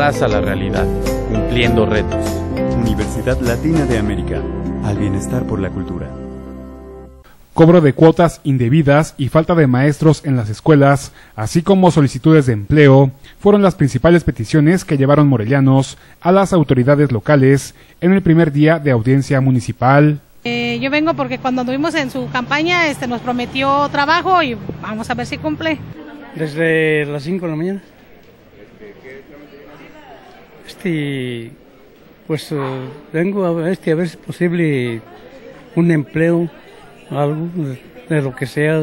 abraza la realidad, cumpliendo retos. Universidad Latina de América, al bienestar por la cultura. Cobro de cuotas indebidas y falta de maestros en las escuelas, así como solicitudes de empleo, fueron las principales peticiones que llevaron morelianos a las autoridades locales en el primer día de audiencia municipal. Yo vengo porque cuando anduvimos en su campaña nos prometió trabajo y vamos a ver si cumple. Desde las 5 de la mañana. Pues vengo a ver si es posible un empleo, algo de lo que sea,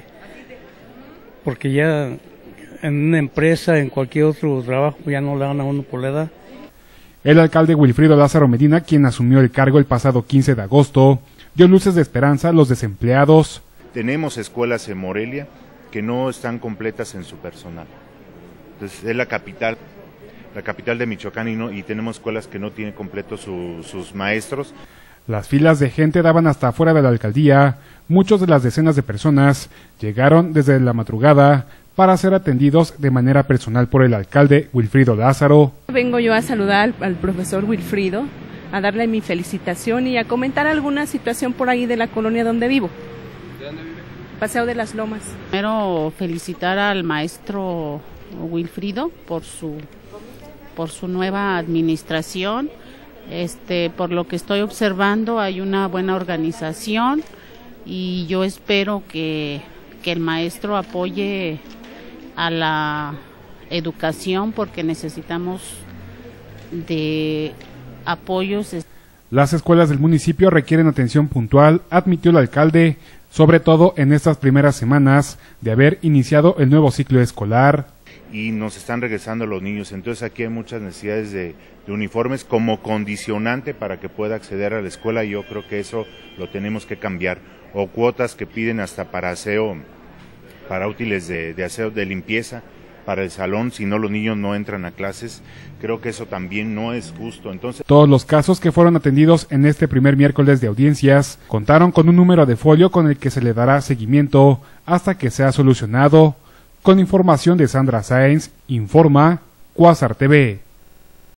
porque ya en una empresa, en cualquier otro trabajo, ya no le dan a uno por la edad. El alcalde Wilfrido Lázaro Medina, quien asumió el cargo el pasado 15 de agosto, dio luces de esperanza a los desempleados. Tenemos escuelas en Morelia que no están completas en su personal. Entonces, es la capital de Michoacán y tenemos escuelas que no tienen completos sus maestros. Las filas de gente daban hasta afuera de la alcaldía. Muchos de las decenas de personas llegaron desde la madrugada para ser atendidos de manera personal por el alcalde Wilfrido Lázaro. Vengo yo a saludar al profesor Wilfrido, a darle mi felicitación y a comentar alguna situación por ahí de la colonia donde vivo. ¿De dónde vive? Paseo de las Lomas. Primero felicitar al maestro Wilfrido por su nueva administración. Por lo que estoy observando hay una buena organización y yo espero que el maestro apoye a la educación porque necesitamos de apoyos. Las escuelas del municipio requieren atención puntual, admitió el alcalde, sobre todo en estas primeras semanas de haber iniciado el nuevo ciclo escolar. Y nos están regresando los niños, entonces aquí hay muchas necesidades de uniformes como condicionante para que pueda acceder a la escuela y yo creo que eso lo tenemos que cambiar, o cuotas que piden hasta para aseo, para útiles de aseo, de limpieza, para el salón, si no los niños no entran a clases, creo que eso también no es justo. Entonces, todos los casos que fueron atendidos en este primer miércoles de audiencias contaron con un número de folio con el que se le dará seguimiento hasta que sea solucionado. Con información de Sandra Sáenz, informa Cuásar TV.